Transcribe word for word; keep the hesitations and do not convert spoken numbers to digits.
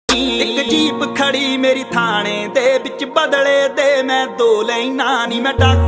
एक जीप खड़ी मेरी थाने दे बिच बदले दे मैं दो लैना नी मैं डाक